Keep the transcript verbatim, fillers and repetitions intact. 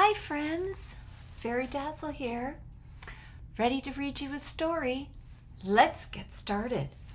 Hi friends, Fairy Dazzle here, ready to read you a story. Let's get started.